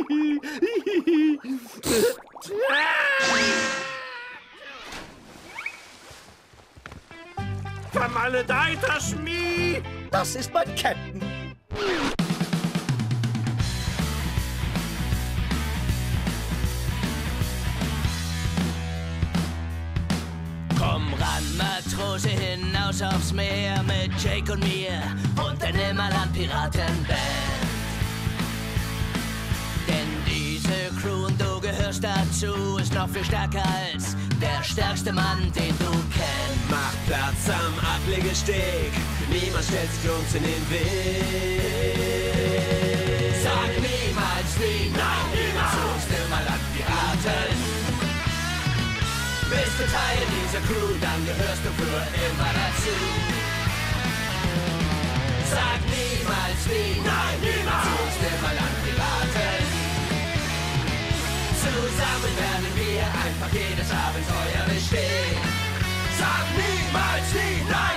Vermaledeiter Schmied! Das ist mein Captain. Komm ran, Matrose, hinaus aufs Meer mit Jake und mir und der Nimmerland-Piratenband. Denn diese Crew und du gehörst dazu, ist noch viel stärker als der stärkste Mann, den du kennst. Mach Platz am Ablegesteg, niemand stellt sich uns in den Weg. Sag niemals nie, nein, niemals zu uns Nimmerland-Piraten. Bist du Teil dieser Crew, dann gehörst du für immer dazu. Sag niemals nie, nein, niemals zu uns Nimmerland-Piraten. Zusammen werden wir einfach jedes Abenteuer bestehen. Sag niemals nie, nein.